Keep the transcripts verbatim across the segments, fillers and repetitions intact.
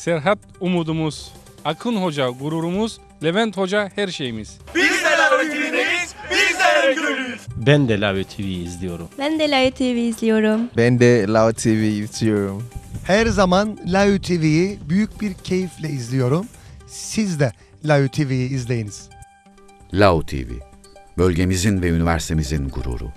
Serhat umudumuz, Akın Hoca gururumuz, Levent Hoca her şeyimiz. Biz de Lavö T V'deyiz, biz de Öngör'üz. Ben de Lavö T V'yi izliyorum. Ben de Lavö T V izliyorum. Ben de Lavö T V'yi izliyorum. Her zaman Lavö T V'yi büyük bir keyifle izliyorum. Siz de Lavö T V'yi izleyiniz. Lavö T V, bölgemizin ve üniversitemizin gururu.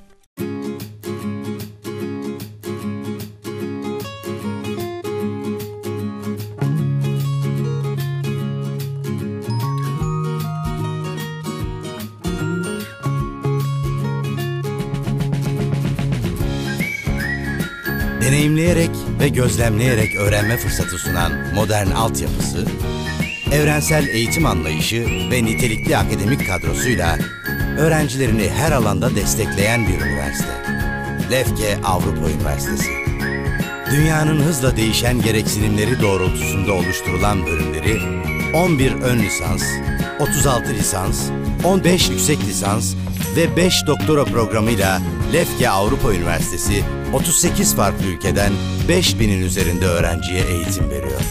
Deneyimleyerek ve gözlemleyerek öğrenme fırsatı sunan modern altyapısı, evrensel eğitim anlayışı ve nitelikli akademik kadrosuyla öğrencilerini her alanda destekleyen bir üniversite. Lefke Avrupa Üniversitesi. Dünyanın hızla değişen gereksinimleri doğrultusunda oluşturulan bölümleri on bir ön lisans, otuz altı lisans, on beş yüksek lisans ve beş doktora programıyla Lefke Avrupa Üniversitesi otuz sekiz farklı ülkeden beş binin üzerinde öğrenciye eğitim veriyor.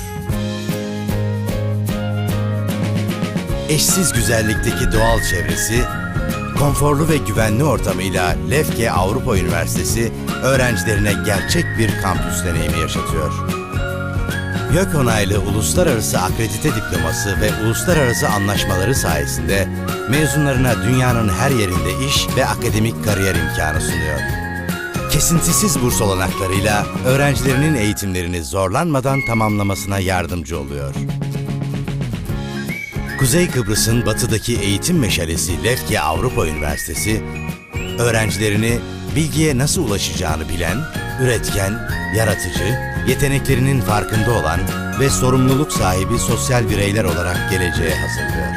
Eşsiz güzellikteki doğal çevresi, konforlu ve güvenli ortamıyla Lefke Avrupa Üniversitesi öğrencilerine gerçek bir kampüs deneyimi yaşatıyor. YÖK onaylı uluslararası akredite diploması ve uluslararası anlaşmaları sayesinde mezunlarına dünyanın her yerinde iş ve akademik kariyer imkanı sunuyor. Kesintisiz burs olanaklarıyla öğrencilerinin eğitimlerini zorlanmadan tamamlamasına yardımcı oluyor. Kuzey Kıbrıs'ın batıdaki eğitim meşalesi Lefke Avrupa Üniversitesi, öğrencilerini bilgiye nasıl ulaşacağını bilen, üretken, yaratıcı, yeteneklerinin farkında olan ve sorumluluk sahibi sosyal bireyler olarak geleceğe hazırlıyor.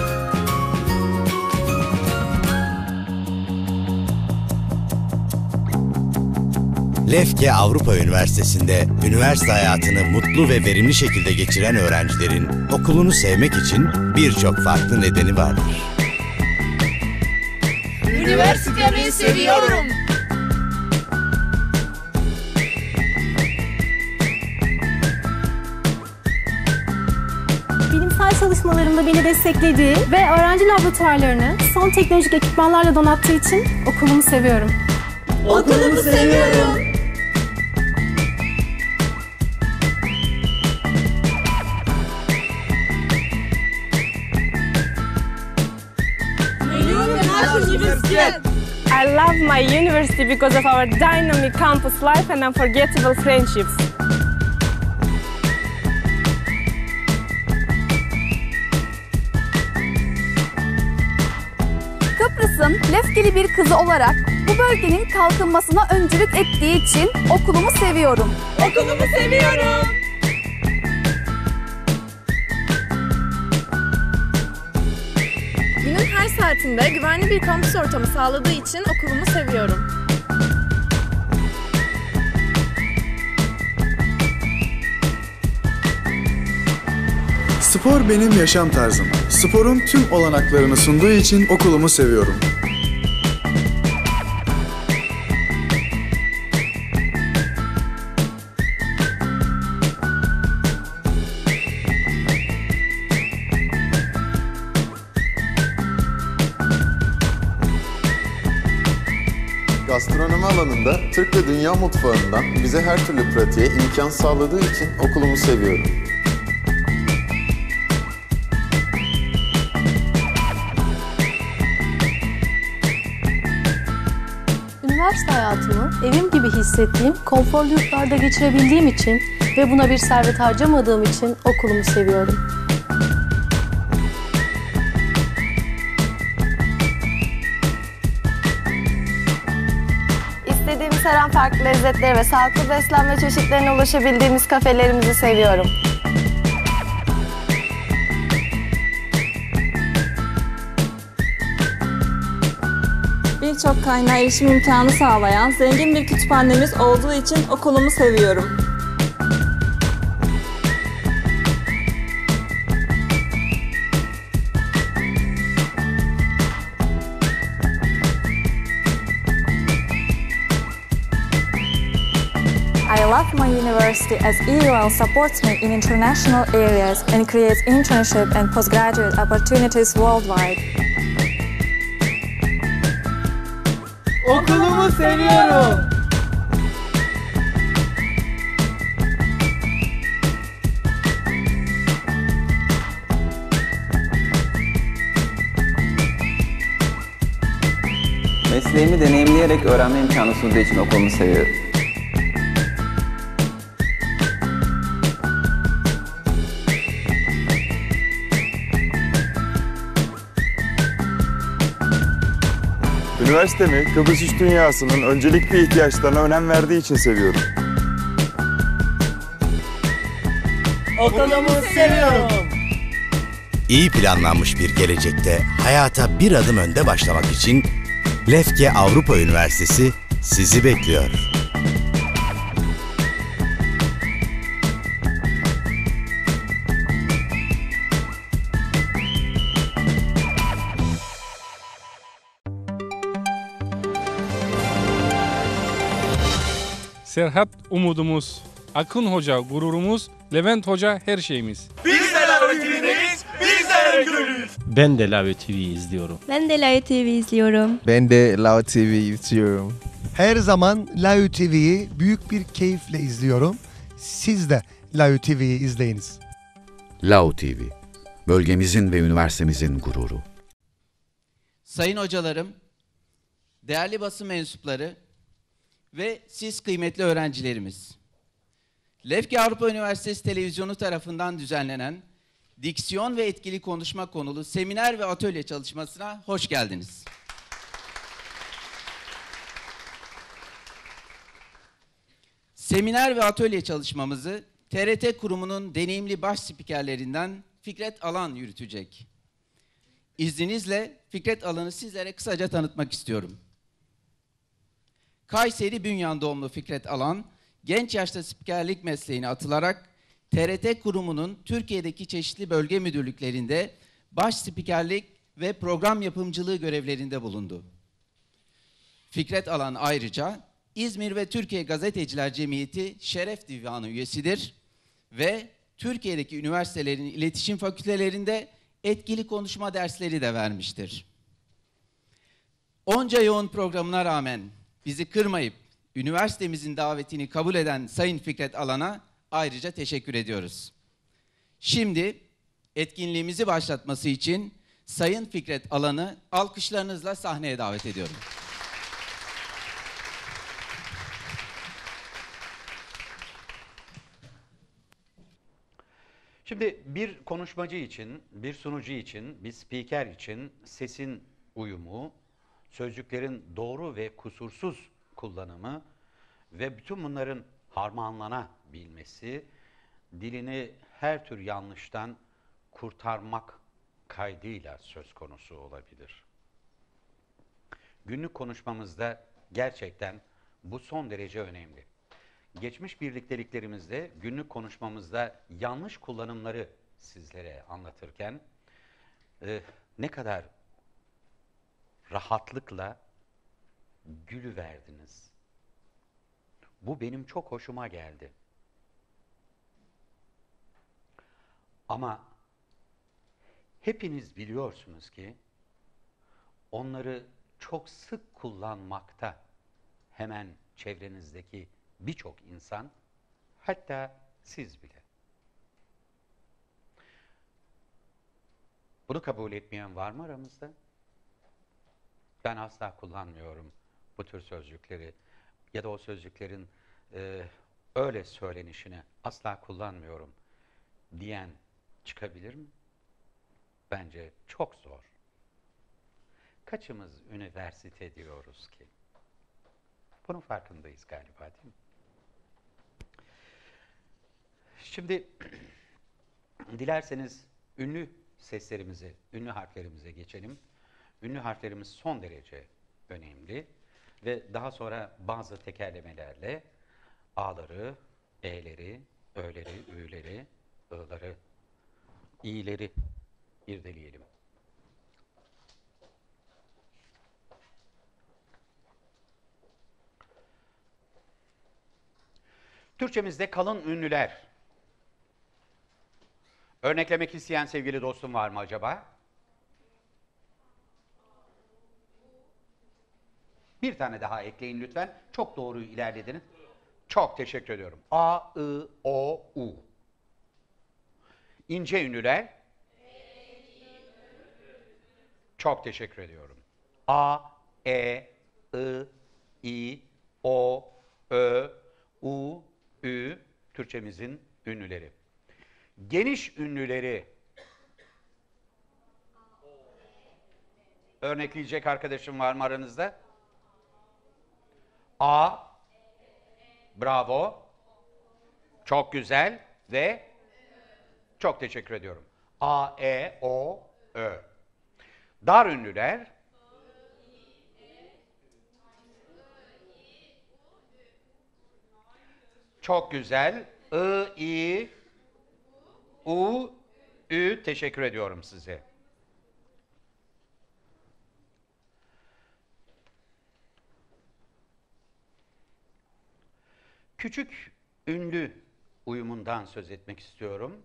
Lefke Avrupa Üniversitesi'nde üniversite hayatını mutlu ve verimli şekilde geçiren öğrencilerin okulunu sevmek için birçok farklı nedeni vardır. Üniversitemi seviyorum. Bilimsel çalışmalarımda beni desteklediği ve öğrenci laboratuvarlarını son teknolojik ekipmanlarla donattığı için okulumu seviyorum. Okulumu seviyorum. I love my university because of our dynamic campus life and unforgettable friendships. Kıbrıs'ın Lefkeli bir kızı olarak bu bölgenin kalkınmasına öncülük ettiği için okulumu seviyorum. Okulumu seviyorum. Günün her saatinde güvenli bir kampüs ortamı sağladığı için okulumu seviyorum. Spor benim yaşam tarzım. Sporun tüm olanaklarını sunduğu için okulumu seviyorum. Gastronomi alanında Türk ve Dünya mutfağından bize her türlü pratiğe imkan sağladığı için okulumu seviyorum. Üniversite hayatımı evim gibi hissettiğim konforlu yurtlarda geçirebildiğim için ve buna bir servet harcamadığım için okulumu seviyorum. İstediğimiz her an farklı lezzetlere ve sağlıklı beslenme çeşitlerine ulaşabildiğimiz kafelerimizi seviyorum. Birçok kaynağa erişim imkanı sağlayan zengin bir kütüphanemiz olduğu için okulumu seviyorum. I love my university as E U L supports me in international areas and creates internship and postgraduate opportunities worldwide. Okulumu seviyorum. Mesleğimi deneyimleyerek öğrenme imkanı sunduğu için okulumu seviyorum. Üniversitemi Kıbrıs İş Dünyası'nın öncelikli ihtiyaçlarına önem verdiği için seviyorum. Okulumu seviyorum. İyi planlanmış bir gelecekte hayata bir adım önde başlamak için Lefke Avrupa Üniversitesi sizi bekliyor. Serhat umudumuz, Akın Hoca gururumuz, Levent Hoca her şeyimiz. Biz de Lavi T V'deyiz, biz de Ergül'üz. Ben de Lavi T V'yi izliyorum. Ben de Lavi T V izliyorum. Ben de Lao T V izliyorum. Her zaman Layu T V'yi büyük bir keyifle izliyorum. Siz de Layu T V'yi izleyiniz. Lao T V, bölgemizin ve üniversitemizin gururu. Sayın hocalarım, değerli basın mensupları ve siz kıymetli öğrencilerimiz. Lefke Avrupa Üniversitesi Televizyonu tarafından düzenlenen diksiyon ve etkili konuşma konulu seminer ve atölye çalışmasına hoş geldiniz. Seminer ve atölye çalışmamızı T R T kurumunun deneyimli baş spikerlerinden Fikret Alan yürütecek. İzninizle Fikret Alan'ı sizlere kısaca tanıtmak istiyorum. Kayseri Bünyan doğumlu Fikret Alan, genç yaşta spikerlik mesleğine atılarak T R T kurumunun Türkiye'deki çeşitli bölge müdürlüklerinde baş spikerlik ve program yapımcılığı görevlerinde bulundu. Fikret Alan ayrıca İzmir ve Türkiye Gazeteciler Cemiyeti Şeref Divanı üyesidir ve Türkiye'deki üniversitelerin iletişim fakültelerinde etkili konuşma dersleri de vermiştir. Onca yoğun programına rağmen bizi kırmayıp üniversitemizin davetini kabul eden Sayın Fikret Alan'a ayrıca teşekkür ediyoruz. Şimdi etkinliğimizi başlatması için Sayın Fikret Alan'ı alkışlarınızla sahneye davet ediyorum. Şimdi bir konuşmacı için, bir sunucu için, bir spiker için sesin uyumu, sözcüklerin doğru ve kusursuz kullanımı ve bütün bunların harmanlanabilmesi, dilini her tür yanlıştan kurtarmak kaydıyla söz konusu olabilir. Günlük konuşmamızda gerçekten bu son derece önemli. Geçmiş birlikteliklerimizde, günlük konuşmamızda yanlış kullanımları sizlere anlatırken e, ne kadar rahatlıkla gülüverdiniz. Bu benim çok hoşuma geldi. Ama hepiniz biliyorsunuz ki onları çok sık kullanmakta hemen çevrenizdeki birçok insan, hatta siz bile. Bunu kabul etmeyen var mı aramızda? Ben asla kullanmıyorum bu tür sözcükleri ya da o sözcüklerin e, öyle söylenişini asla kullanmıyorum diyen çıkabilir mi? Bence çok zor. Kaçımız üniversite diyoruz ki? Bunun farkındayız galiba, değil mi? Şimdi dilerseniz ünlü seslerimize, ünlü harflerimize geçelim. Ünlü harflerimiz son derece önemli ve daha sonra bazı tekerlemelerle A'ları, E'leri, Ö'leri, Ü'leri, I'ları, İ'leri irdeleyelim. Türkçemizde kalın ünlüler. Örneklemek isteyen sevgili dostum var mı acaba? Bir tane daha ekleyin lütfen. Çok doğru ilerlediniz. Çok teşekkür ediyorum. A, I, O, U. İnce ünlüler. Çok teşekkür ediyorum. A, E, I, I, O, Ö, U, Ü. Türkçemizin ünlüleri. Geniş ünlüleri. Örnekleyecek arkadaşım var mı aranızda? A. Bravo. Çok güzel ve çok teşekkür ediyorum. A, E, O, Ö. Dar ünlüler. Çok güzel. I, I, U, Ü. Teşekkür ediyorum size. Küçük ünlü uyumundan söz etmek istiyorum.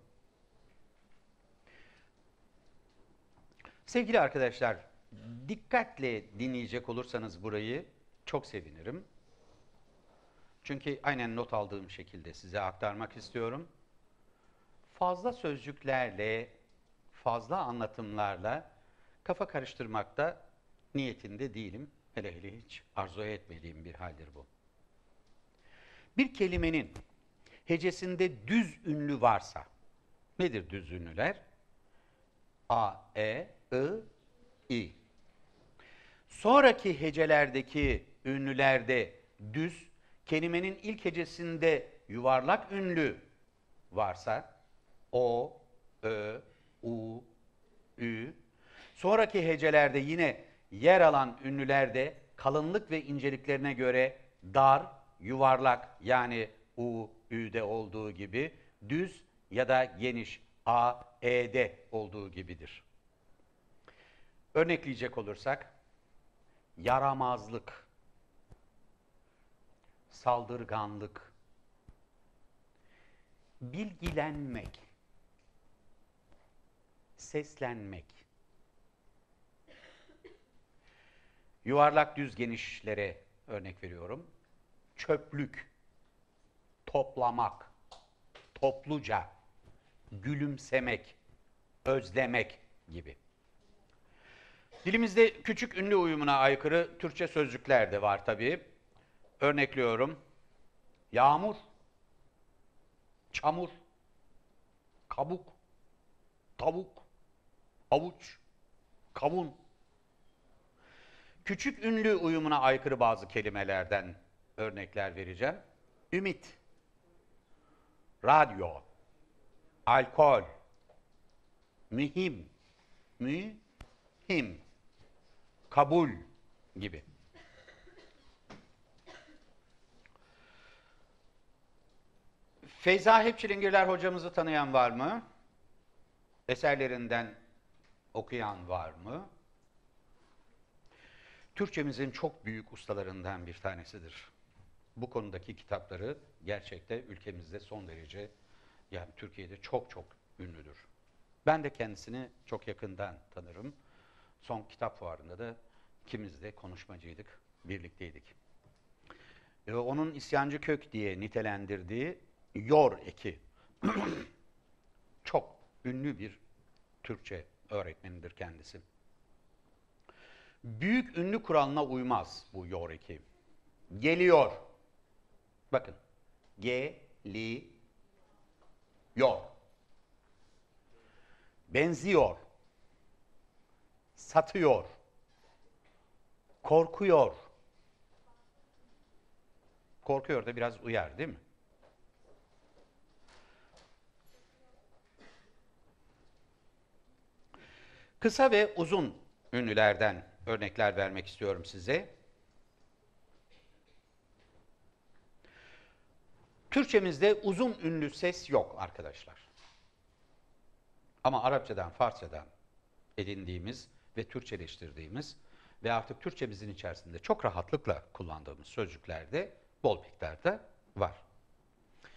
Sevgili arkadaşlar, dikkatle dinleyecek olursanız burayı çok sevinirim. Çünkü aynen not aldığım şekilde size aktarmak istiyorum. Fazla sözcüklerle, fazla anlatımlarla kafa karıştırmakta niyetinde değilim. Hele hele hiç arzu etmediğim bir haldir bu. Bir kelimenin hecesinde düz ünlü varsa, nedir düz ünlüler? A, E, I, I. Sonraki hecelerdeki ünlülerde düz, kelimenin ilk hecesinde yuvarlak ünlü varsa, O, Ö, U, Ü. Sonraki hecelerde yine yer alan ünlülerde kalınlık ve inceliklerine göre dar, yuvarlak yani U, Ü'de olduğu gibi düz ya da geniş A, E'de olduğu gibidir. Örnekleyecek olursak yaramazlık, saldırganlık, bilgilenmek, seslenmek, yuvarlak düz genişlere örnek veriyorum. Çöplük, toplamak, topluca, gülümsemek, özlemek gibi. Dilimizde küçük ünlü uyumuna aykırı Türkçe sözcükler de var tabii. Örnekliyorum. Yağmur, çamur, kabuk, tavuk, havuç, kavun. Küçük ünlü uyumuna aykırı bazı kelimelerden örnekler vereceğim. Ümit, radyo, alkol, mühim, mühim, kabul gibi. Feyza Hepçilingirler hocamızı tanıyan var mı? Eserlerinden okuyan var mı? Türkçemizin çok büyük ustalarından bir tanesidir. Bu konudaki kitapları gerçekten ülkemizde son derece, yani Türkiye'de çok çok ünlüdür. Ben de kendisini çok yakından tanırım. Son kitap fuarında da ikimiz de konuşmacıydık, birlikteydik. Ee, onun İsyancı Kök diye nitelendirdiği Yor eki çok ünlü bir Türkçe öğretmenidir kendisi. Büyük ünlü kuralına uymaz bu yor eki. Geliyor. Bakın. Ge-li-yor. Benziyor. Satıyor. Korkuyor. Korkuyor da biraz uyar değil mi? Kısa ve uzun ünlülerden örnekler vermek istiyorum size. Türkçemizde uzun ünlü ses yok arkadaşlar. Ama Arapçadan, Farsçadan edindiğimiz ve Türkçeleştirdiğimiz ve artık Türkçemizin içerisinde çok rahatlıkla kullandığımız sözcüklerde bol miktarda var.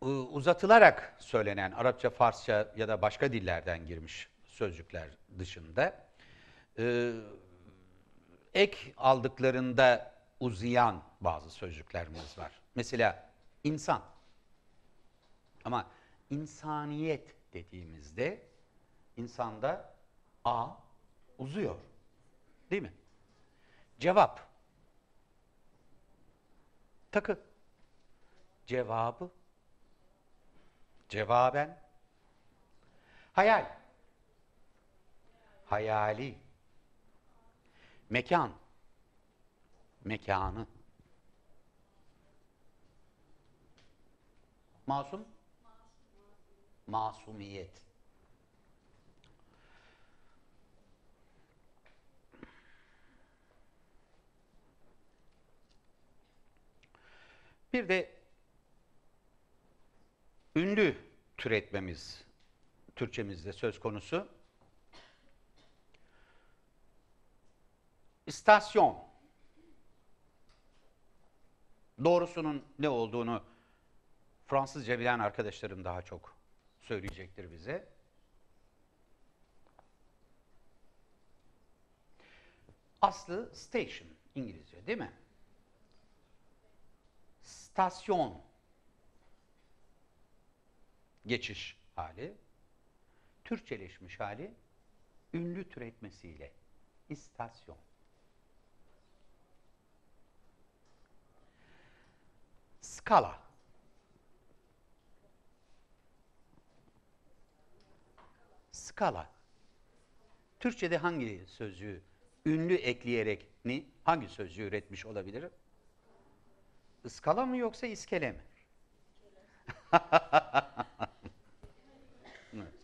uzatılarak söylenen Arapça, Farsça ya da başka dillerden girmiş sözcükler dışında e, ek aldıklarında uzayan bazı sözcüklerimiz var. Mesela insan. Ama insaniyet dediğimizde insanda A uzuyor. Değil mi? Cevap. Takı. Cevabı. Cevaben. Hayal. Hayali. Mekan. Mekanı. Masum. Masumiyet. Bir de ünlü türetmemiz Türkçemizde söz konusu. İstasyon. Doğrusunun ne olduğunu Fransızca bilen arkadaşlarım daha çok söyleyecektir bize. Aslı station İngilizce değil mi? Stasyon. Geçiş hali. Türkçeleşmiş hali ünlü türetmesiyle istasyon. Skala. Skala. Türkçe'de hangi sözcüğü ünlü ekleyerek ni hangi sözcüğü üretmiş olabilir? Iskala mı yoksa iskele mi? Evet.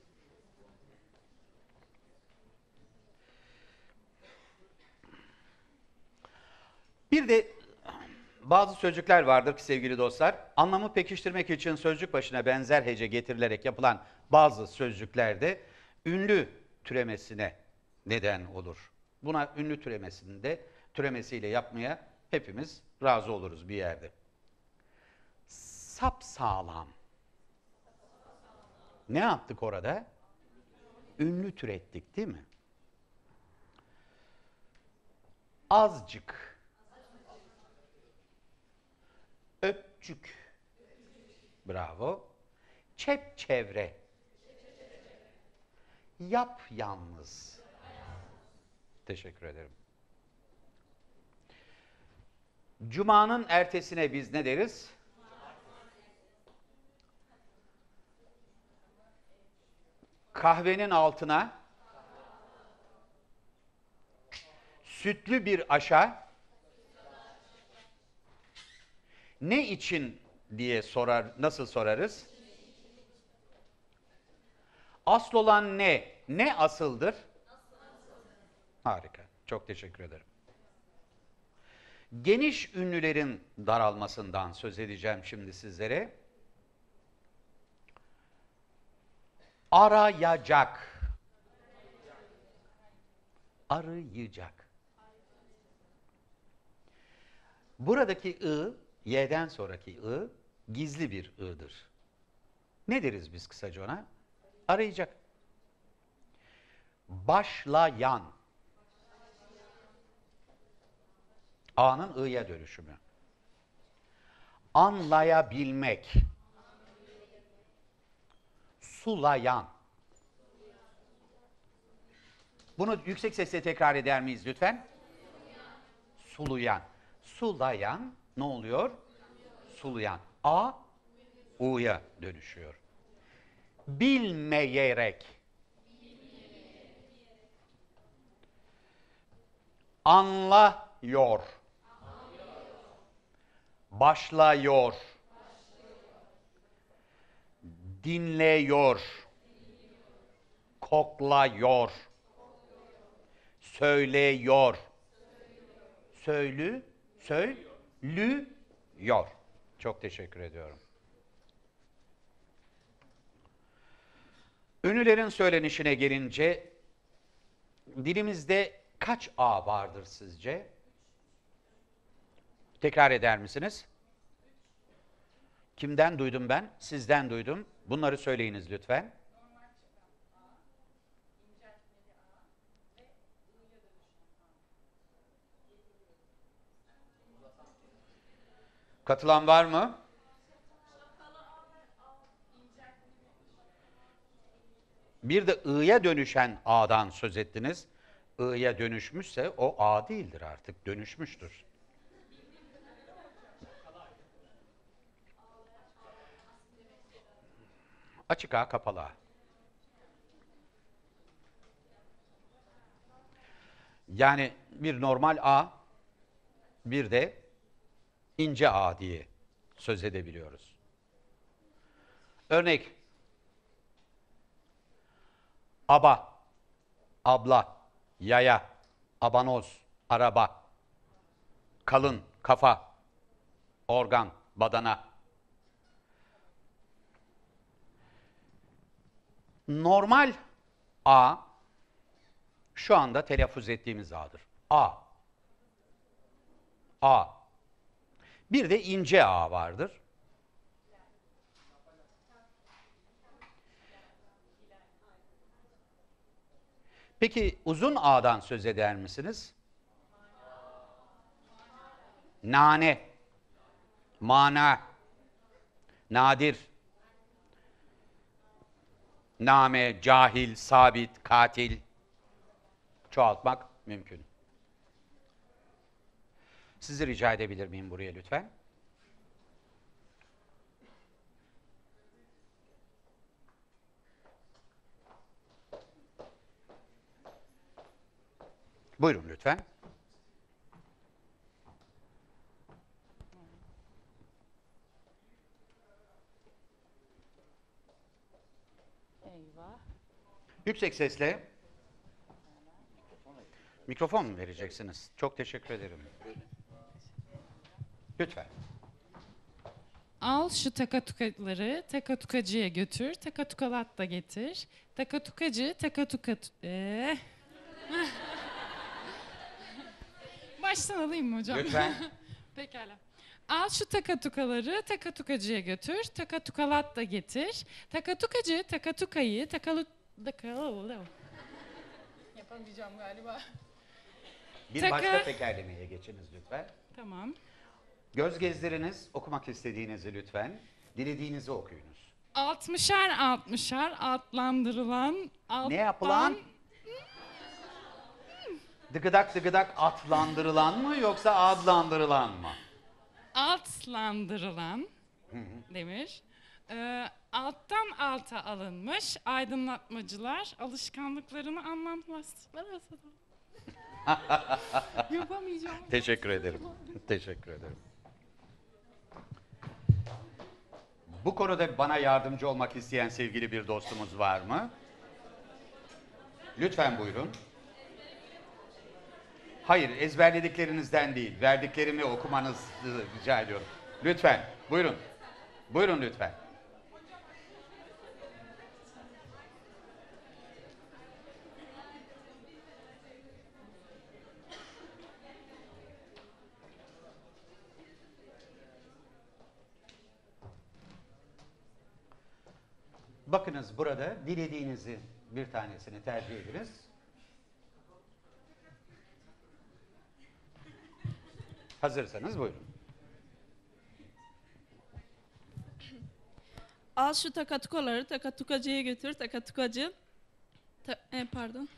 Bir de bazı sözcükler vardır ki sevgili dostlar, anlamı pekiştirmek için sözcük başına benzer hece getirilerek yapılan bazı sözcüklerde ünlü türemesine neden olur. Buna ünlü türemesinde türemesiyle yapmaya hepimiz razı oluruz bir yerde. Sapsağlam. Ne yaptık orada? Ünlü türettik değil mi? Azıcık. Öpçük. Bravo. Çepçevre. Yap yalnız. Teşekkür ederim. Cuma'nın ertesine biz ne deriz? Kahvenin altına sütlü bir aşa ne için diye sorar, nasıl sorarız? Asıl olan ne? Ne asıldır? Harika. Çok teşekkür ederim. Geniş ünlülerin daralmasından söz edeceğim şimdi sizlere. Arayacak. Arayacak. Buradaki ı, y'den sonraki ı, gizli bir ı'dır. Ne deriz biz kısaca ona? Arayacak. Başlayan. A'nın ı'ya dönüşümü. Anlayabilmek. Sulayan. Bunu yüksek sesle tekrar eder miyiz lütfen? Suluyan. Sulayan ne oluyor? Suluyan. A, U'ya dönüşüyor. Bilmeyerek. Anlıyor. Başlıyor. Dinliyor. Koklıyor. Söylüyor. Söylü, söylüyor. Çok teşekkür ediyorum. Ünlülerin söylenişine gelince dilimizde kaç A vardır sizce? Tekrar eder misiniz? Kimden duydum ben? Sizden duydum. Bunları söyleyiniz lütfen. Katılan var mı? Bir de I'ya dönüşen A'dan söz ettiniz. I'ya dönüşmüşse o A değildir artık, dönüşmüştür. Açık A, kapalı A. Yani bir normal A, bir de ince A diye söz edebiliyoruz. Örnek. Aba, abla, yaya, abanoz, araba, kalın, kafa, organ, badana. Normal A, şu anda telaffuz ettiğimiz A'dır. A. A. Bir de ince A vardır. Peki uzun A'dan söz eder misiniz? Nane, mana, nadir, name, cahil, sabit, katil. Çoğaltmak mümkün. Sizi rica edebilir miyim buraya lütfen? Buyurun lütfen. Eyvah. Yüksek sesle. Mikrofon mu vereceksiniz? Çok teşekkür ederim. Lütfen. Al şu takatukaları takatukacıya götür. Takatukalat da getir. Takatukacı takatuka... Ee. Baştan alayım mı hocam? Lütfen. Pekala. Al şu takatukaları takatukacıya götür. Takatukalat da getir. Takatukacı takatukayı takalu... Yapamayacağım galiba. Bir Taka... başka tekerlemeye geçiniz lütfen. Tamam. Göz gezdiriniz, okumak istediğinizi lütfen. Dilediğinizi okuyunuz. Altmışar altmışar altlandırılan... Alttan... Ne yapılan? Dıgıdak dıgıdak atlandırılan mı yoksa adlandırılan mı? Altlandırılan demiş. Ee, alttan alta alınmış aydınlatmacılar alışkanlıklarını anlamlaştırırlar. Yapamayacağım. Teşekkür ederim. Teşekkür ederim. Bu konuda bana yardımcı olmak isteyen sevgili bir dostumuz var mı? Lütfen buyurun. Hayır, ezberlediklerinizden değil, verdiklerimi okumanızı rica ediyorum. Lütfen, buyurun. Buyurun lütfen. Bakınız burada dilediğinizi bir tanesini tercih ediniz. Hazırsanız buyurun. Al şu takatukaları takatukacıya götür. Takatukacı... Ta, e, pardon.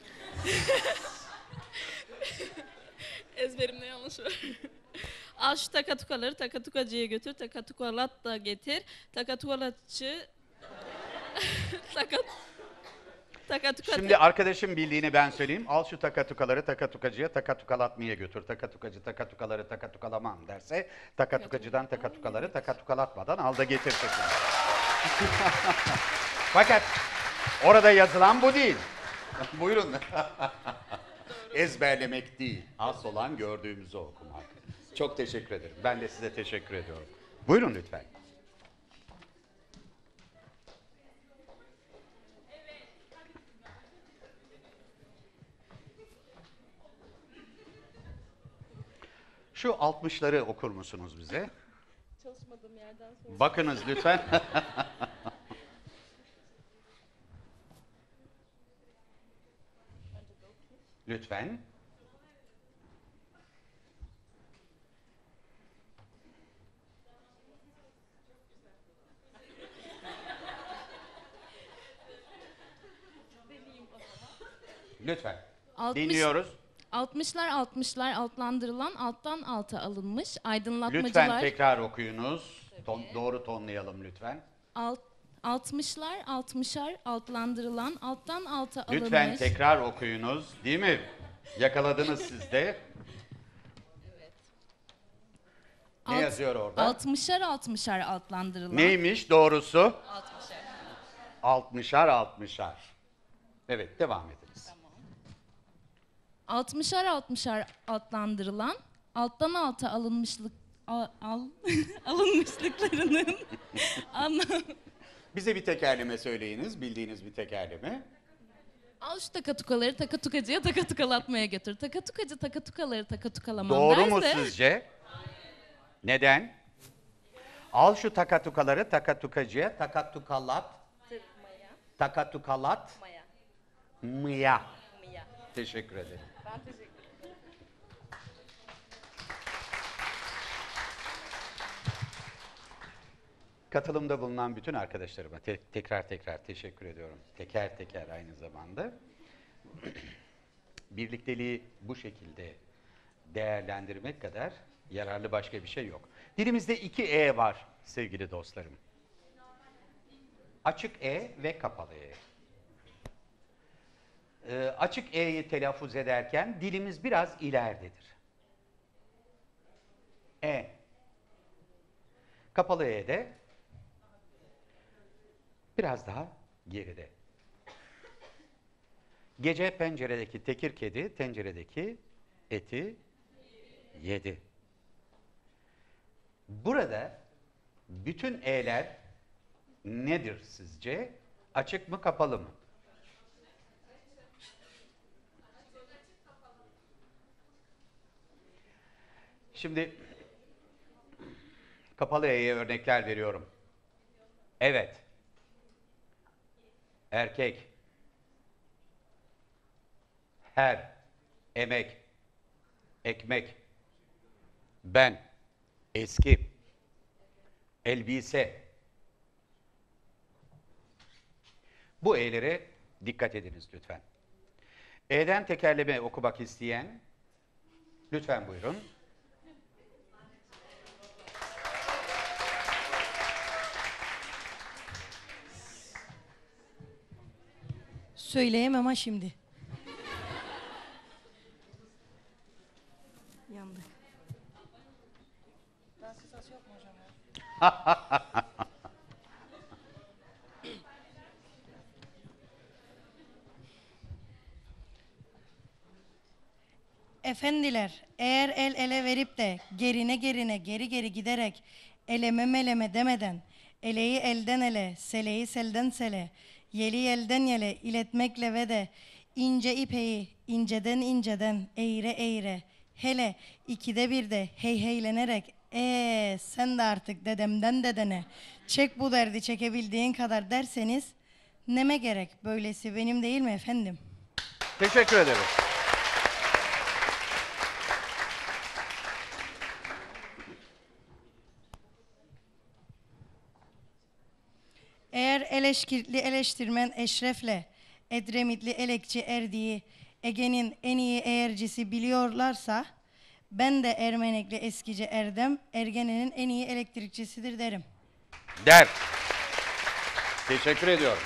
Ezberimde yanlış var. Al şu takatukaları takatukacıya götür. Takatukalat da getir. Takatukalatçı... Takat... Takatuka... Şimdi arkadaşım bildiğini ben söyleyeyim. Al şu takatukaları takatukacıya takatukalatmaya götür. Takatukacı takatukaları takatukalamam derse takatukacıdan takatukaları takatukalatmadan al da getir. Fakat orada yazılan bu değil. Buyurun. Ezberlemek değil. Asıl olan gördüğümüzü okumak. Çok teşekkür ederim. Ben de size teşekkür ediyorum. Buyurun lütfen. Şu altmışları okur musunuz bize? Çalışmadı. Bakınız lütfen. Lütfen. Lütfen. Altmış- Dinliyoruz. altmışlar altmışlar altlandırılan alttan alta alınmış aydınlatmacılar. Lütfen tekrar okuyunuz. Ton, doğru tonlayalım lütfen. Alt, altmışlar altmışar altlandırılan alttan alta alınmış. Lütfen tekrar okuyunuz. Değil mi? Yakaladınız siz de. Ne Alt- yazıyor orada? Altmışar altmışar altlandırılan. Neymiş doğrusu? Altmışar. Altmışar altmışar. Evet, devam ediniz. Altmışar altmışar altlandırılan alttan alta alınmışlık al, al- alınmışlıklarının anlamı. Bize bir tekerleme söyleyiniz, bildiğiniz bir tekerleme. Al şu takatukaları takatukacıya takatukalatmaya götür. Takatukacı takatukaları takatukalamam Doğru derse. mu sizce? Neden? Al şu takatukaları takatukacıya takatukalat. Takatukalat. Mıya. Teşekkür ederim. Ben teşekkür ederim. Katılımda bulunan bütün arkadaşlarıma te- tekrar tekrar teşekkür ediyorum. Teker teker aynı zamanda. Birlikteliği bu şekilde değerlendirmek kadar yararlı başka bir şey yok. Dilimizde iki E var sevgili dostlarım. Açık E ve kapalı E. Ee, açık E'yi telaffuz ederken dilimiz biraz ileridedir. E. Kapalı E'de biraz daha geride. Gece penceredeki tekir kedi tenceredeki eti yedi. Burada bütün E'ler nedir sizce? Açık mı, kapalı mı? Şimdi kapalı E'ye örnekler veriyorum. Evet. Erkek. Her. Emek. Ekmek. Ben. Eski. Elbise. Bu E'lere dikkat ediniz lütfen. E'den tekerleme okumak isteyen lütfen buyurun. Söyleyemem ama şimdi. Yandık. Daha kısası yok mu hocam ya? Efendiler, eğer el ele verip de gerine gerine geri geri giderek eleme meleme demeden eleyi elden ele, seleyi selden sele, yeli elden yele iletmekle ve de ince ipeyi inceden inceden eğre eğre hele ikide bir de hey heylenerek ee sen de artık dedemden dedene çek bu derdi çekebildiğin kadar derseniz neme gerek, böylesi benim değil mi efendim? Teşekkür ederim. Eğer Eleşkirtli eleştirmen Eşref'le Edremitli elekçi Erdi'yi Ege'nin en iyi eğercisi biliyorlarsa ben de Ermenekli eskici Erdem Ergene'nin en iyi elektrikçisidir derim. Der. Teşekkür ediyorum.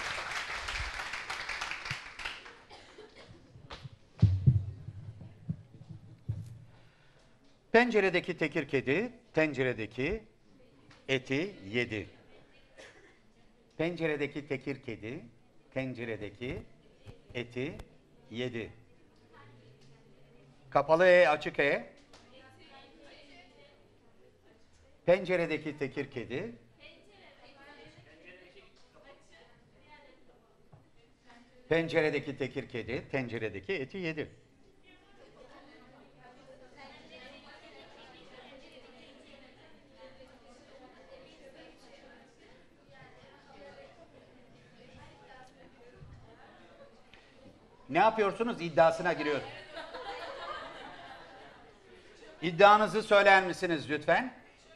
Penceredeki tekir kedi tenceredeki eti yedi. Penceredeki tekir kedi tenceredeki eti yedi. Kapalı E, açık E. Penceredeki tekir kedi penceredeki tekir kedi tenceredeki eti yedi. Ne yapıyorsunuz? İddiasına giriyor. İddianızı söyler misiniz lütfen?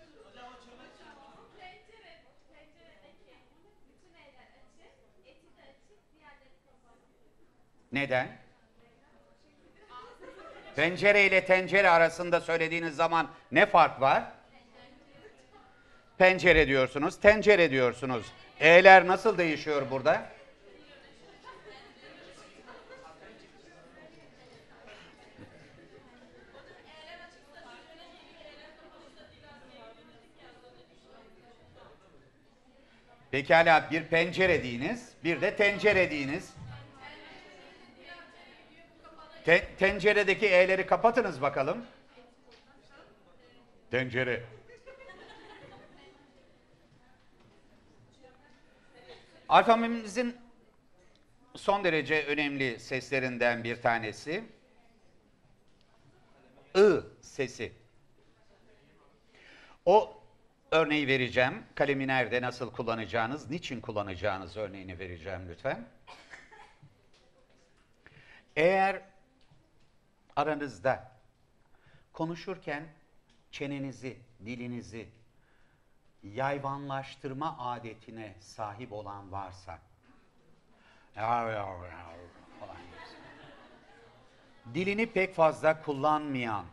Neden? Pencere ile tencere arasında söylediğiniz zaman ne fark var? Pencere diyorsunuz, tencere diyorsunuz. E'ler nasıl değişiyor burada? Pekala, bir pencere deyiniz, bir de tencere deyiniz. Te tenceredeki E'leri kapatınız bakalım. Tencere. Alfabemizin son derece önemli seslerinden bir tanesi I sesi. O örneği vereceğim. Kalemi nerede, nasıl kullanacağınız, niçin kullanacağınız örneğini vereceğim lütfen. Eğer aranızda konuşurken çenenizi, dilinizi yayvanlaştırma adetine sahip olan varsa, dilini pek fazla kullanmayan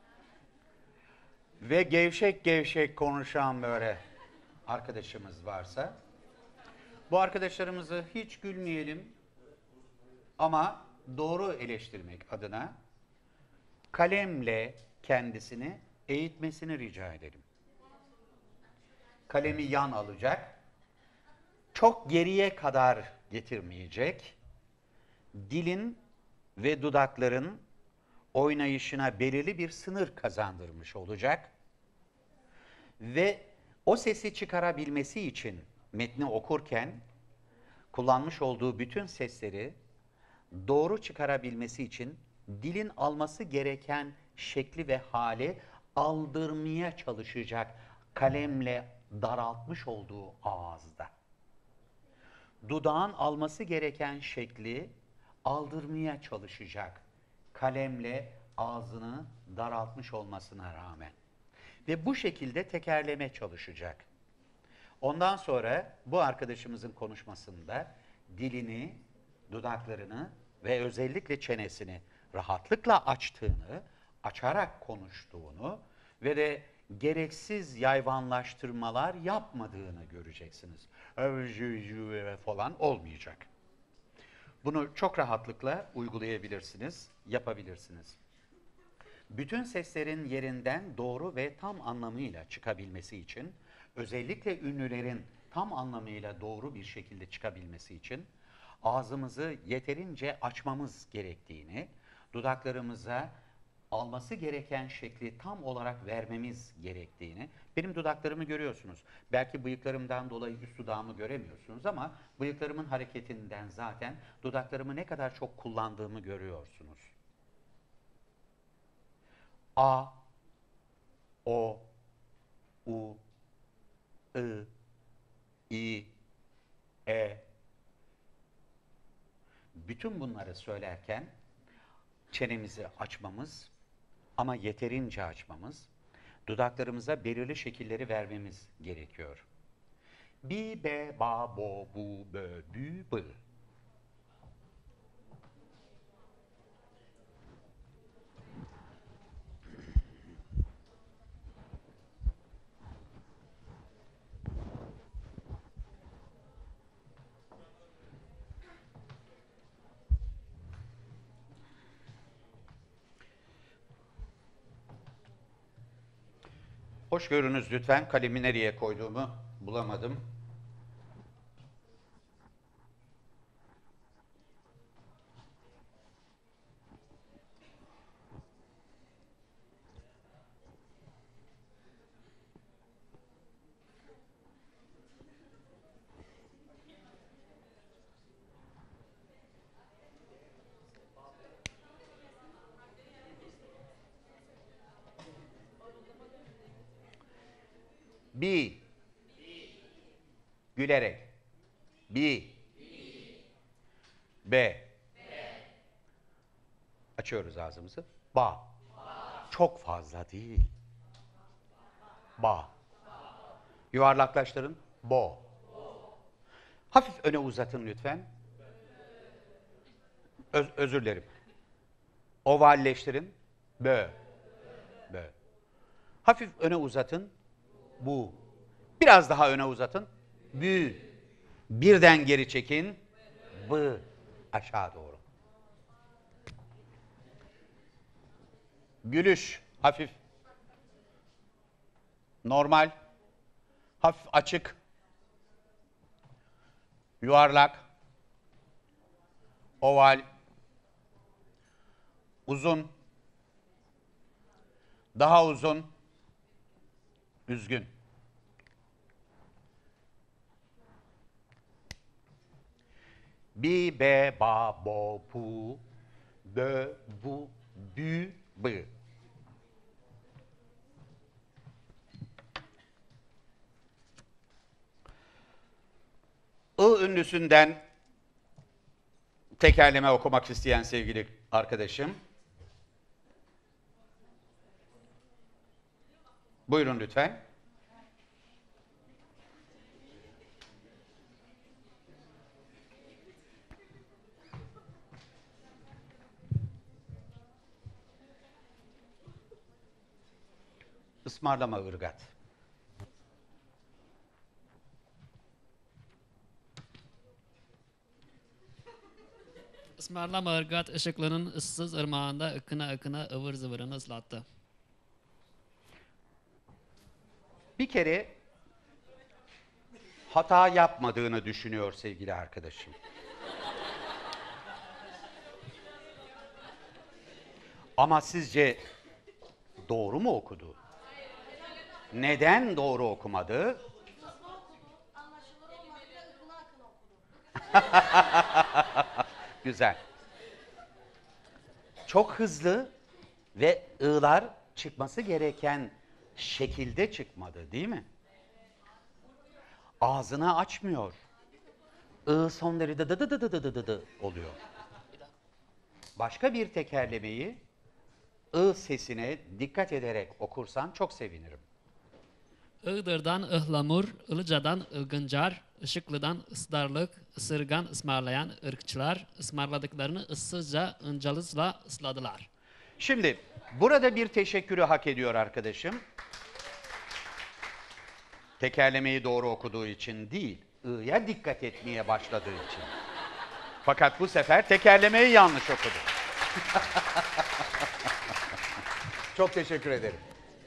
ve gevşek gevşek konuşan böyle arkadaşımız varsa, bu arkadaşlarımızı hiç gülmeyelim ama doğru eleştirmek adına kalemle kendisini eğitmesini rica edelim. Kalemi yan alacak, çok geriye kadar getirmeyecek, dilin ve dudakların oynayışına belirli bir sınır kazandırmış olacak ve o sesi çıkarabilmesi için metni okurken kullanmış olduğu bütün sesleri doğru çıkarabilmesi için dilin alması gereken şekli ve hali aldırmaya çalışacak kalemle daraltmış olduğu ağızda. Dudağın alması gereken şekli aldırmaya çalışacak kalemle ağzını daraltmış olmasına rağmen. Ve bu şekilde tekerleme çalışacak. Ondan sonra bu arkadaşımızın konuşmasında dilini, dudaklarını ve özellikle çenesini rahatlıkla açtığını, açarak konuştuğunu ve de gereksiz yayvanlaştırmalar yapmadığını göreceksiniz. Falan olmayacak. Bunu çok rahatlıkla uygulayabilirsiniz, yapabilirsiniz. Bütün seslerin yerinden doğru ve tam anlamıyla çıkabilmesi için, özellikle ünlülerin tam anlamıyla doğru bir şekilde çıkabilmesi için ağzımızı yeterince açmamız gerektiğini, dudaklarımıza alması gereken şekli tam olarak vermemiz gerektiğini, benim dudaklarımı görüyorsunuz. Belki bıyıklarımdan dolayı üst dudağımı göremiyorsunuz ama bıyıklarımın hareketinden zaten dudaklarımı ne kadar çok kullandığımı görüyorsunuz. A, O, U, I, I, E. Bütün bunları söylerken çenemizi açmamız ama yeterince açmamız, dudaklarımıza belirli şekilleri vermemiz gerekiyor. Bi, be, ba, bo, bu, bö, bü, bı. Hoş görünüz lütfen. Kalemi nereye koyduğumu bulamadım. Bi. Gülerek. Bi. Be. Açıyoruz ağzımızı. Ba. Çok fazla değil. Ba. Yuvarlaklaştırın. Bo. Hafif öne uzatın lütfen. Öz, özür dilerim. Ovalleştirin. Bö. Bö. Hafif öne uzatın. Bu. Biraz daha öne uzatın. Bü. Birden geri çekin. Bı. Aşağı doğru. Gülüş. Hafif. Normal. Hafif açık. Yuvarlak. Oval. Uzun. Daha uzun. Üzgün. Bi, be, ba, bo, pu, bö, bu, bü, bı. I ünlüsünden tekerleme okumak isteyen sevgili arkadaşım. Buyurun lütfen. Ismarlama ırgat. Ismarlama ırgat ışıklarının ıssız ırmağında ıkına ıkına ıvır zıvırını ıslattı. Bir kere hata yapmadığını düşünüyor sevgili arkadaşım. Ama sizce doğru mu okudu? Neden doğru okumadı? Güzel. Çok hızlı ve ı'lar çıkması gereken şekilde çıkmadı, değil mi? Ağzını açmıyor. I sonları dı dı dı dı dı dı dı dı oluyor. Başka bir tekerlemeyi I sesine dikkat ederek okursan çok sevinirim. Iğdır'dan ıhlamur, Ilıca'dan ılgıncar, Işıklı'dan ısdarlık, ısırgan ısmarlayan ırkçılar ısmarladıklarını ıssızca ıncalızla ısladılar. Şimdi burada bir teşekkürü hak ediyor arkadaşım. Tekerlemeyi doğru okuduğu için değil, I'ya dikkat etmeye başladığı için. Fakat bu sefer tekerlemeyi yanlış okudu. Çok teşekkür ederim.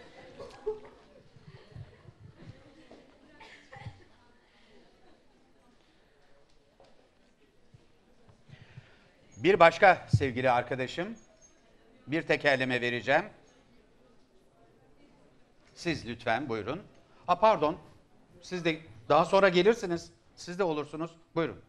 Bir başka sevgili arkadaşım, bir tekerleme vereceğim. Siz lütfen buyurun. Ha pardon, siz de daha sonra gelirsiniz. Siz de olursunuz. Buyurun.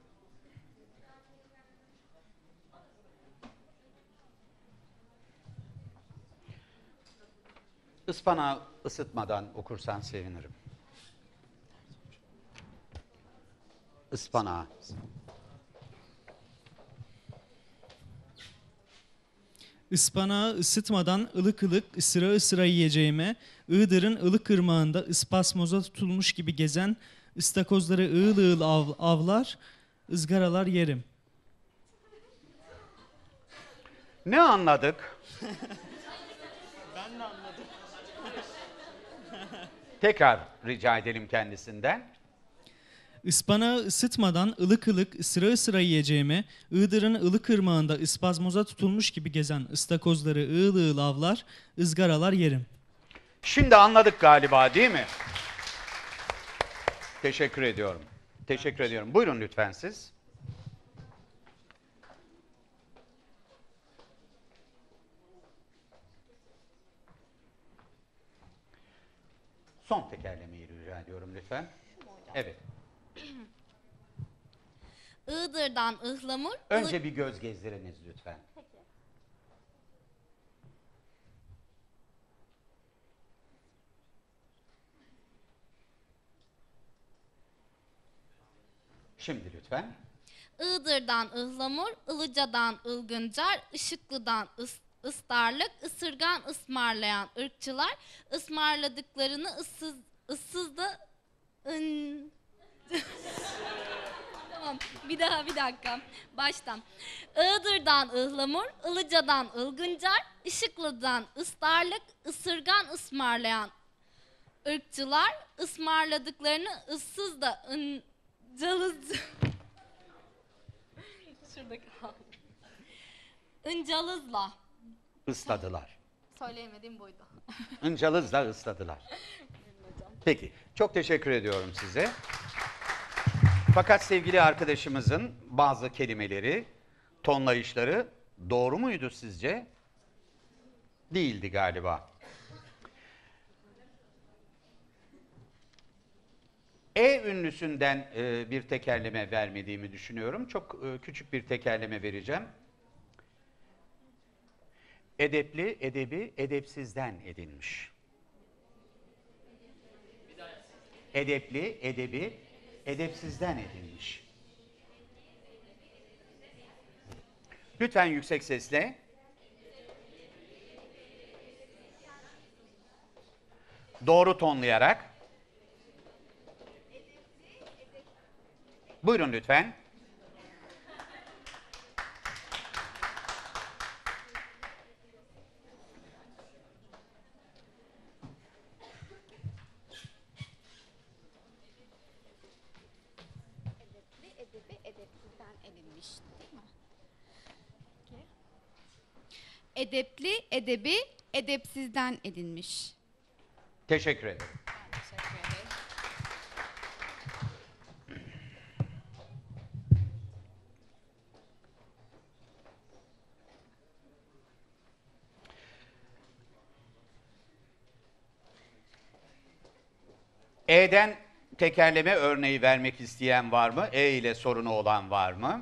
Ispanağı ısıtmadan okursan sevinirim. Ispanağı. Ispanağı ısıtmadan ılık ılık ısıra ısıra yiyeceğime, Iğdır'ın ılık ırmağında ıspasmoza tutulmuş gibi gezen ıstakozları ığıl ığıl av, avlar, ızgaralar yerim. Ne anladık? Ben de anladım. Tekrar rica edelim kendisinden. Ispanağı ısıtmadan ılık ılık ısıra ısıra yiyeceğime, Iğdır'ın ılık ırmağında ıspazmoza tutulmuş gibi gezen ıstakozları ığıl ığıl avlar, ızgaralar yerim. Şimdi anladık galiba, değil mi? Teşekkür ediyorum. Teşekkür ediyorum. Buyurun lütfen siz. Son tekerlemeyi rica ediyorum lütfen. Evet. Iğdır'dan ıhlamur. Önce bir göz gezdiriniz lütfen. Peki. Şimdi lütfen. Iğdır'dan ıhlamur, Ilıca'dan ılgıncar, Işıklı'dan ıs ıstarlık, ısırgan ısmarlayan ırkçılar, ısmarladıklarını ıssız, ıssız da ın... Tamam, bir daha bir dakika. Baştan. Iğdır'dan ıhlamur, Ilıca'dan ılgıncar, Işıklı'dan ıstarlık, ısırgan ısmarlayan ırkçılar, ısmarladıklarını ıssız da ıncalız... Şurada kal. Incalızla. Isladılar. Söyleyemediğim buydu. Incalızla ısladılar. Peki, çok teşekkür ediyorum size. Fakat sevgili arkadaşımızın bazı kelimeleri, tonlayışları doğru muydu sizce? Değildi galiba. E ünlüsünden e, bir tekerleme vermediğimi düşünüyorum. Çok e, küçük bir tekerleme vereceğim. Edepli, edebi, edepsizden edinmiş. Edepli, edebi, edepsizden edinmiş. Lütfen yüksek sesle. Doğru tonlayarak. Buyurun lütfen. Edepli, edebi, edepsizden edinmiş. Teşekkür ederim. Teşekkür ederim. E'den tekerleme örneği vermek isteyen var mı? E ile sorunu olan var mı?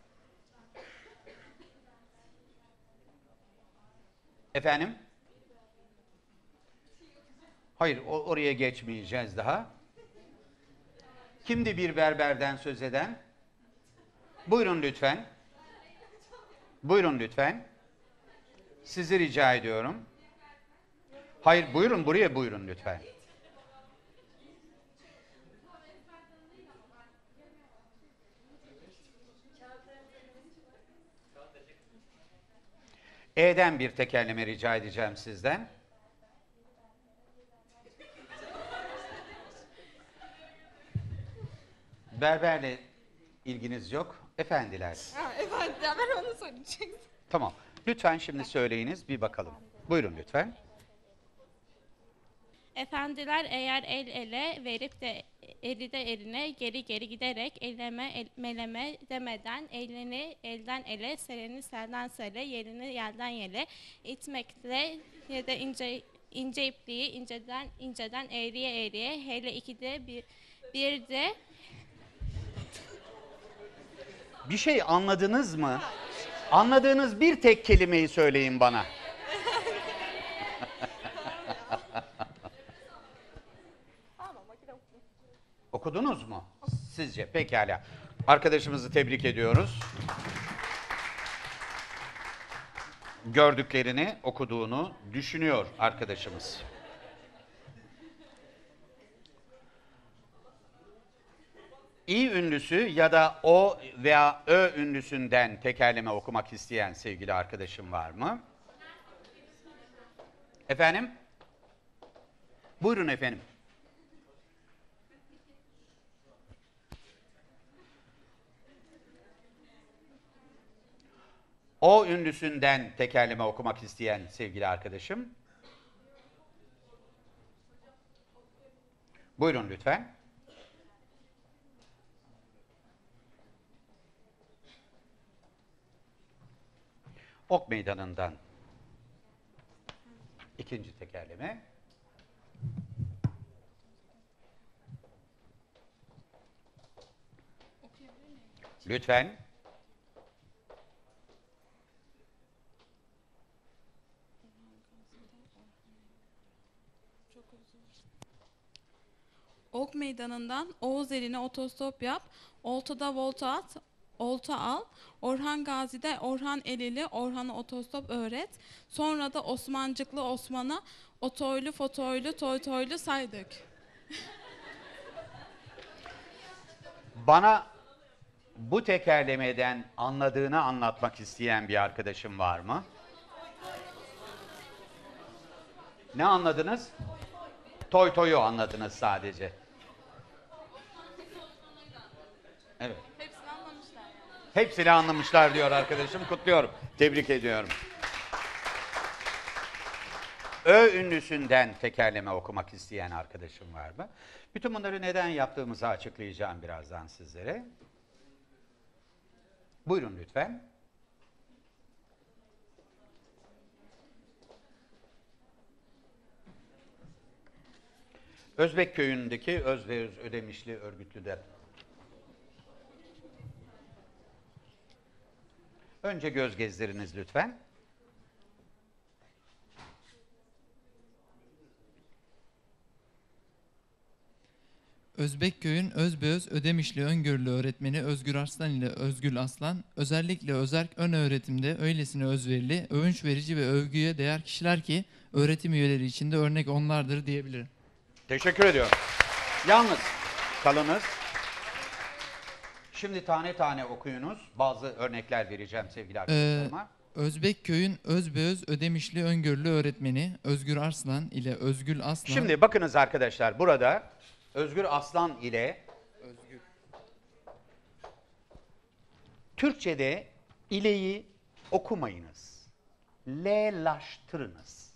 Efendim? Hayır, o- oraya geçmeyeceğiz daha. Kimdi bir berberden söz eden? Buyurun lütfen. Buyurun lütfen. Sizi rica ediyorum. Hayır, buyurun buraya buyurun lütfen. E'den bir tekerleme rica edeceğim sizden. Berberle ilginiz yok. Efendiler. Ha, efendim ben onu söyleyecektim. Tamam. Lütfen şimdi söyleyiniz bir bakalım. Buyurun lütfen. Efendiler eğer el ele verip de eli de eline geri geri giderek eleme el, meleme demeden elini elden ele sereni selden sele yerini yelden yele itmekle ya da ince ince ipliği inceden inceden eğriye eğriye hele ikide bir bir de Bir şey anladınız mı? Anladığınız bir tek kelimeyi söyleyin bana. Okudunuz mu? Sizce? Pekala. Arkadaşımızı tebrik ediyoruz. Gördüklerini, okuduğunu düşünüyor arkadaşımız. İ ünlüsü ya da O veya Ö ünlüsünden tekerleme okumak isteyen sevgili arkadaşım var mı? Efendim? Buyurun efendim. O ünlüsünden tekerleme okumak isteyen sevgili arkadaşım. Buyurun lütfen. Ok Meydanı'ndan ikinci tekerleme. Lütfen. Ok Meydanı'ndan Oğuz eline otostop yap, oltada volta at, olta al. Orhan Gazi'de Orhan Elili Orhan'a otostop öğret. Sonra da Osmancıklı Osman'a otoylu fotoylu toy toylu say dök. Bana bu tekerlemeden anladığını anlatmak isteyen bir arkadaşım var mı? Ne anladınız? Toy toyu anladınız sadece. Evet. Hepsini anlamışlar yani. Hepsini anlamışlar diyor arkadaşım. Kutluyorum. Tebrik ediyorum. Ö ünlüsünden tekerleme okumak isteyen arkadaşım var mı? Bütün bunları neden yaptığımızı açıklayacağım birazdan sizlere. Buyurun lütfen. Özbek köyündeki öz ve öz Ödemişli örgütlüde. Önce göz gezdiriniz lütfen. Özbekköy'ün Özbeöz Ödemişli Öngörülü öğretmeni Özgür Arslan ile Özgül Aslan, özellikle özerk ön öğretimde öylesine özverili, övünç verici ve övgüye değer kişiler ki öğretim üyeleri içinde örnek onlardır diyebilirim. Teşekkür ediyorum. Yalnız kalınız. Şimdi tane tane okuyunuz. Bazı örnekler vereceğim sevgili arkadaşlarıma. Ee, Özbekköy'ün Özbeöz Ödemişli Öngörülü öğretmeni Özgür Arslan ile Özgül Aslan... Şimdi bakınız arkadaşlar, burada Özgür Aslan ile Özgür. Türkçe'de ileyi okumayınız. L'laştırınız.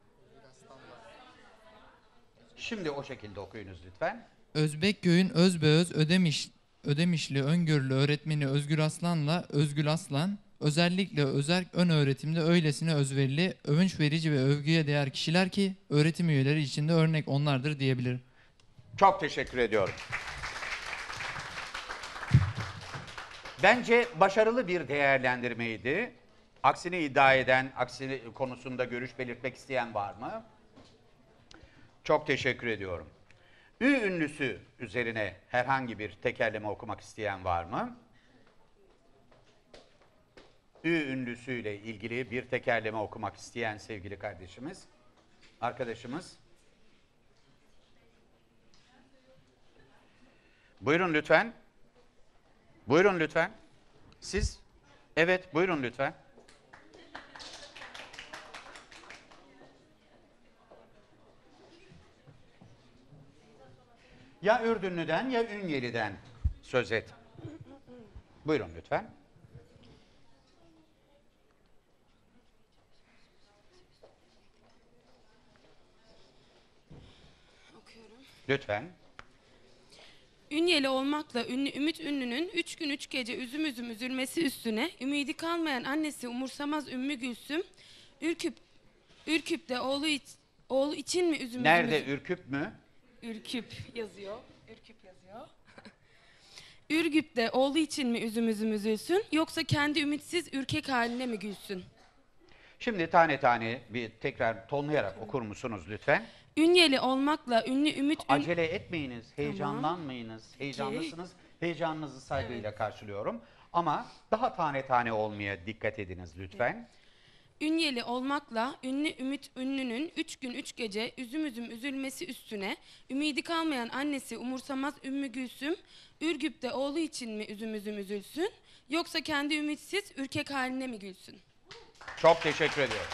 Şimdi o şekilde okuyunuz lütfen. Özbekköy'ün Özbeöz Ödemiş, Ödemişli Öngörülü öğretmeni Özgür Aslan'la Özgül Aslan, özellikle özerk ön öğretimde öylesine özverili, övünç verici ve övgüye değer kişiler ki öğretim üyeleri içinde örnek onlardır diyebilirim. Çok teşekkür ediyorum. Bence başarılı bir değerlendirmeydi. Aksini iddia eden, aksini konusunda görüş belirtmek isteyen var mı? Çok teşekkür ediyorum. Ü ünlüsü üzerine herhangi bir tekerleme okumak isteyen var mı? Ü ünlüsüyle ilgili bir tekerleme okumak isteyen sevgili kardeşimiz, arkadaşımız. Buyurun lütfen. Buyurun lütfen. Siz? Evet, buyurun lütfen. Ya Ürdünlü'den ya Ünyeli'den söz et. Buyurun lütfen. Okuyorum. Lütfen. Ünyeli olmakla ünlü Ümit Ünlü'nün üç gün üç gece üzüm üzüm üzülmesi üstüne ümidi kalmayan annesi umursamaz Ümmü Gülsüm ürküp ürküp de oğlu iç, oğlu için mi üzüm Nerede üzüm, ürküp mü? Ürküp yazıyor. Ürküp yazıyor. Ürgüp de oğlu için mi üzüm üzüm üzülsün yoksa kendi ümitsiz ürkek haline mi gülsün? Şimdi tane tane bir tekrar tonlayarak okur musunuz lütfen? Ünyeli olmakla ünlü Ümit Ün... Acele etmeyiniz, heyecanlanmayınız. Heyecanlısınız, heyecanınızı saygıyla evet. karşılıyorum. Ama daha tane tane olmaya dikkat ediniz lütfen. Ünyeli olmakla ünlü Ümit Ünlü'nün üç gün üç gece üzüm üzüm üzülmesi üstüne ümidi kalmayan annesi umursamaz Ümmü Gülsüm Ürgüp de oğlu için mi üzüm üzüm üzülsün yoksa kendi ümitsiz ürkek haline mi gülsün? Çok teşekkür ediyorum.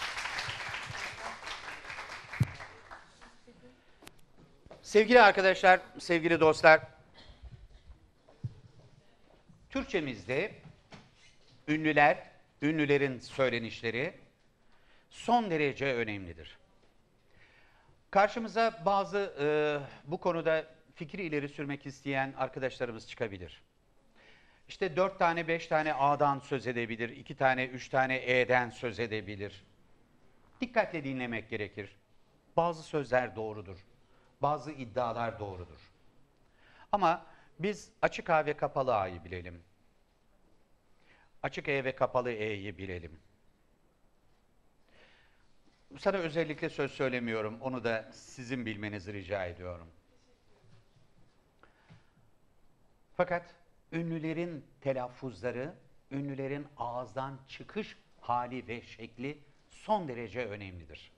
Sevgili arkadaşlar, sevgili dostlar, Türkçemizde ünlüler, ünlülerin söylenişleri son derece önemlidir. Karşımıza bazı e, bu konuda fikri ileri sürmek isteyen arkadaşlarımız çıkabilir. İşte dört tane, beş tane A'dan söz edebilir, iki tane, üç tane E'den söz edebilir. Dikkatle dinlemek gerekir. Bazı sözler doğrudur. Bazı iddialar doğrudur. Ama biz açık A ve kapalı A'yı bilelim. Açık E ve kapalı E'yi bilelim. Sana özellikle söz söylemiyorum. Onu da sizin bilmenizi rica ediyorum. Fakat ünlülerin telaffuzları, ünlülerin ağızdan çıkış hali ve şekli son derece önemlidir.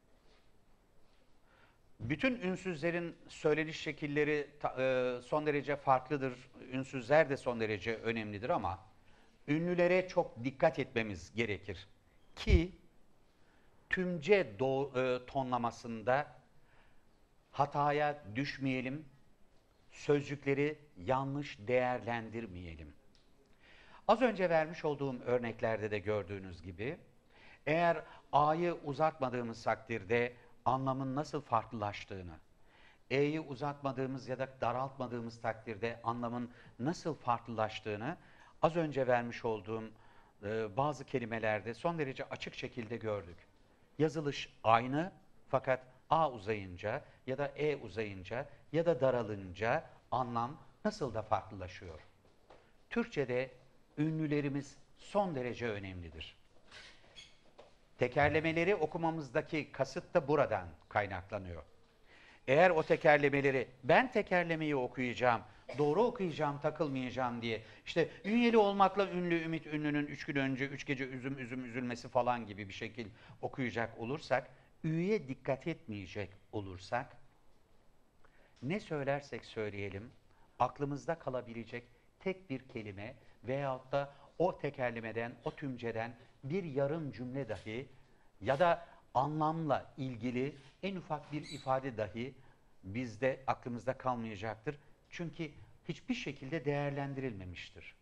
Bütün ünsüzlerin söyleniş şekilleri e, son derece farklıdır. Ünsüzler de son derece önemlidir ama ünlülere çok dikkat etmemiz gerekir. Ki tümce do, e, tonlamasında hataya düşmeyelim, sözcükleri yanlış değerlendirmeyelim. Az önce vermiş olduğum örneklerde de gördüğünüz gibi, eğer A'yı uzatmadığımız takdirde anlamın nasıl farklılaştığını, E'yi uzatmadığımız ya da daraltmadığımız takdirde anlamın nasıl farklılaştığını az önce vermiş olduğum e, bazı kelimelerde son derece açık şekilde gördük. Yazılış aynı fakat A uzayınca ya da E uzayınca ya da daralınca anlam nasıl da farklılaşıyor. Türkçe'de ünlülerimiz son derece önemlidir. Tekerlemeleri okumamızdaki kasıt da buradan kaynaklanıyor. Eğer o tekerlemeleri ben tekerlemeyi okuyacağım, doğru okuyacağım, takılmayacağım diye işte ünyeli olmakla ünlü, ümit ünlünün üç gün önce, üç gece üzüm üzüm üzülmesi falan gibi bir şekil okuyacak olursak, üye dikkat etmeyecek olursak, ne söylersek söyleyelim, aklımızda kalabilecek tek bir kelime veyahut da o tekerlemeden, o tümceden bir yarım cümle dahi ya da anlamla ilgili en ufak bir ifade dahi bizde aklımızda kalmayacaktır. Çünkü hiçbir şekilde değerlendirilmemiştir.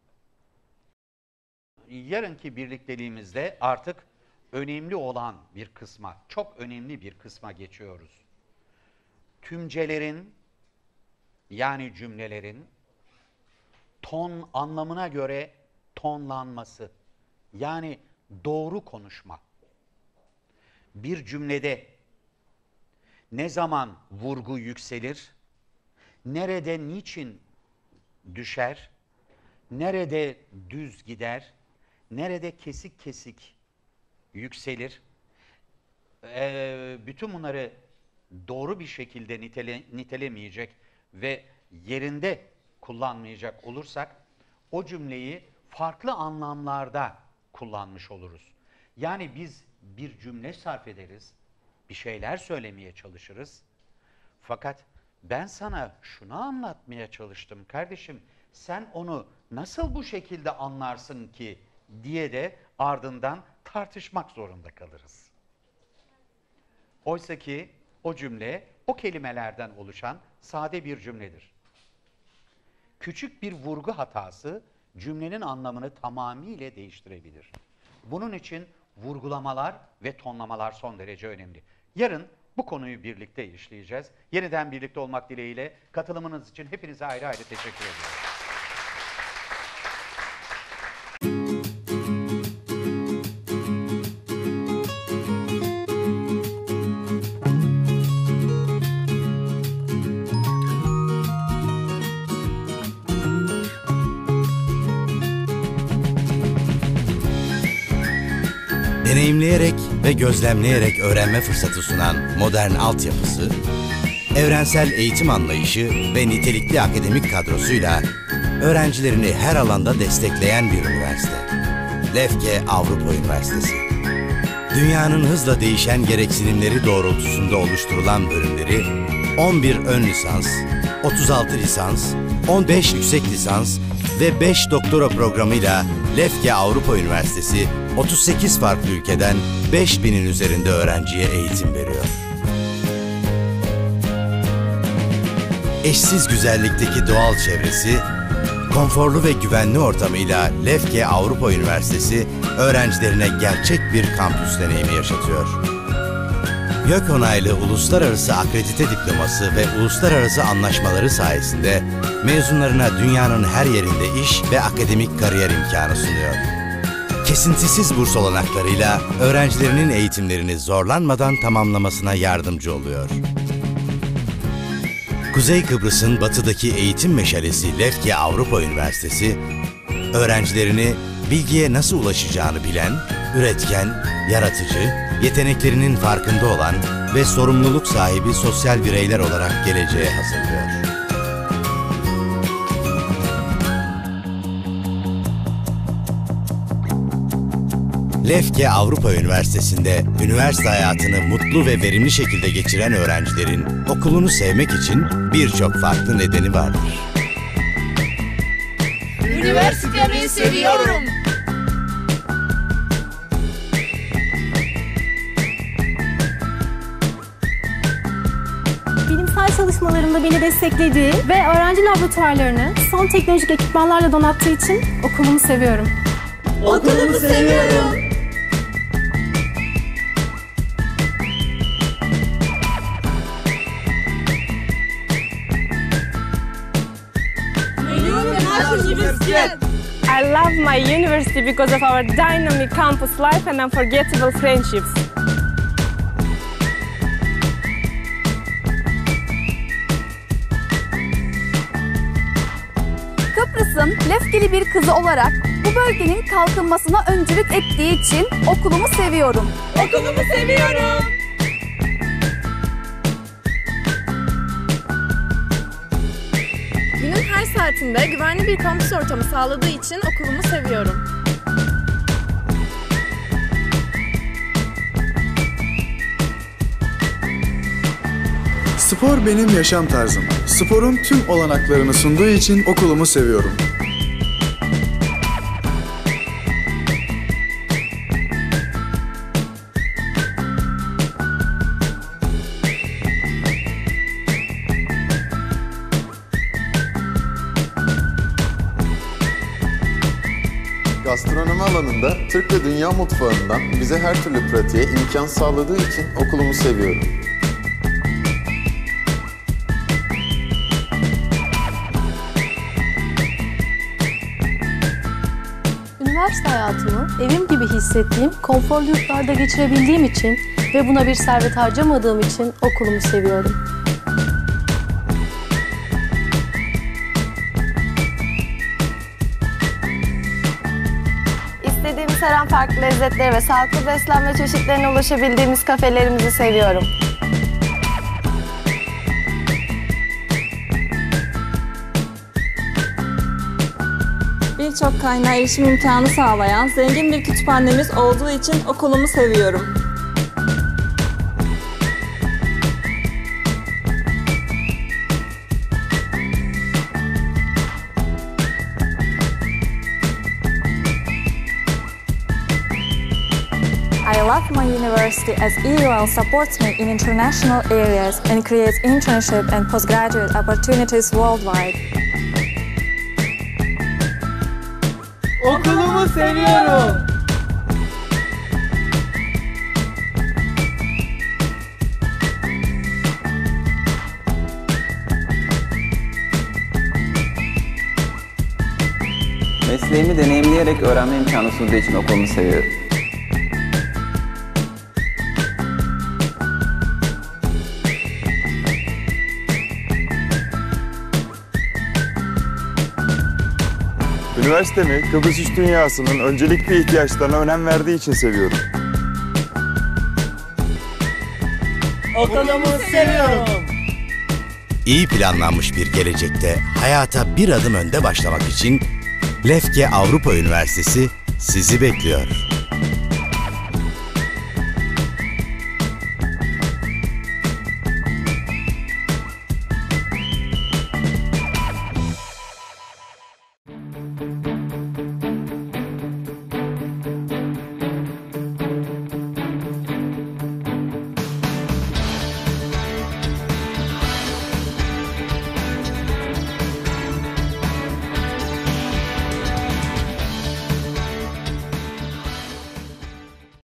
Yarınki birlikteliğimizde artık önemli olan bir kısma, çok önemli bir kısma geçiyoruz. Tümcelerin, yani cümlelerin ton anlamına göre tonlanması, yani doğru konuşma. Bir cümlede ne zaman vurgu yükselir, nerede niçin düşer, nerede düz gider, nerede kesik kesik yükselir, ee, bütün bunları doğru bir şekilde nitele, nitelemeyecek ve yerinde kullanmayacak olursak, o cümleyi farklı anlamlarda kullanmış oluruz. Yani biz bir cümle sarf ederiz, bir şeyler söylemeye çalışırız. Fakat ben sana şunu anlatmaya çalıştım kardeşim, sen onu nasıl bu şekilde anlarsın ki diye de ardından tartışmak zorunda kalırız. Oysa ki o cümle o kelimelerden oluşan sade bir cümledir. Küçük bir vurgu hatası cümlenin anlamını tamamıyla değiştirebilir. Bunun için vurgulamalar ve tonlamalar son derece önemli. Yarın bu konuyu birlikte işleyeceğiz. Yeniden birlikte olmak dileğiyle katılımınız için hepinize ayrı ayrı teşekkür ediyorum. Deneyimleyerek ve gözlemleyerek öğrenme fırsatı sunan modern altyapısı, evrensel eğitim anlayışı ve nitelikli akademik kadrosuyla öğrencilerini her alanda destekleyen bir üniversite. Lefke Avrupa Üniversitesi. Dünyanın hızla değişen gereksinimleri doğrultusunda oluşturulan bölümleri on bir ön lisans, otuz altı lisans, on beş yüksek lisans ve beş doktora programıyla Lefke Avrupa Üniversitesi otuz sekiz farklı ülkeden beş binin üzerinde öğrenciye eğitim veriyor. Eşsiz güzellikteki doğal çevresi, konforlu ve güvenli ortamıyla Lefke Avrupa Üniversitesi öğrencilerine gerçek bir kampüs deneyimi yaşatıyor. YÖK onaylı uluslararası akredite diploması ve uluslararası anlaşmaları sayesinde mezunlarına dünyanın her yerinde iş ve akademik kariyer imkanı sunuyor. Kesintisiz burs olanaklarıyla öğrencilerinin eğitimlerini zorlanmadan tamamlamasına yardımcı oluyor. Kuzey Kıbrıs'ın batıdaki eğitim meşalesi Lefke Avrupa Üniversitesi, öğrencilerini bilgiye nasıl ulaşacağını bilen, üretken, yaratıcı, yeteneklerinin farkında olan ve sorumluluk sahibi sosyal bireyler olarak geleceğe hazırlıyor. Lefke Avrupa Üniversitesi'nde üniversite hayatını mutlu ve verimli şekilde geçiren öğrencilerin okulunu sevmek için birçok farklı nedeni vardır. Üniversitemi seviyorum. Bilimsel çalışmalarımda beni desteklediği ve öğrenci laboratuvarlarını son teknolojik ekipmanlarla donattığı için okulumu seviyorum. Okulumu seviyorum. I love my university because of our dynamic campus life and unforgettable friendships. Kıbrıs'ın Lefkeli bir kızı olarak bu bölgenin kalkınmasına öncülük ettiği için okulumu seviyorum. Okulumu seviyorum. Günün her saatinde güvenli bir kampüs ortamı sağladığı için okulumu seviyorum. Spor benim yaşam tarzım. Sporun tüm olanaklarını sunduğu için okulumu seviyorum. Gastronomi alanında Türk ve Dünya mutfağından bize her türlü pratiğe imkan sağladığı için okulumu seviyorum. Üniversite hayatımı evim gibi hissettiğim konforlu yurtlarda geçirebildiğim için ve buna bir servet harcamadığım için okulumu seviyorum. İstediğimiz her an farklı lezzetlere ve sağlıklı beslenme çeşitlerine ulaşabildiğimiz kafelerimizi seviyorum. Birçok kaynağa erişim imkanı sağlayan zengin bir kütüphanemiz olduğu için okulumu seviyorum. I love my university as E U L supports me in international areas and creates internship and postgraduate opportunities worldwide. Okulumu seviyorum. Mesleğimi deneyimleyerek öğrenme imkanı sunduğu için okulumu seviyorum. Üniversitemi Kıbrıs İş Dünyası'nın öncelikli ihtiyaçlarına önem verdiği için seviyorum. Okulumu seviyorum. İyi planlanmış bir gelecekte hayata bir adım önde başlamak için Lefke Avrupa Üniversitesi sizi bekliyor.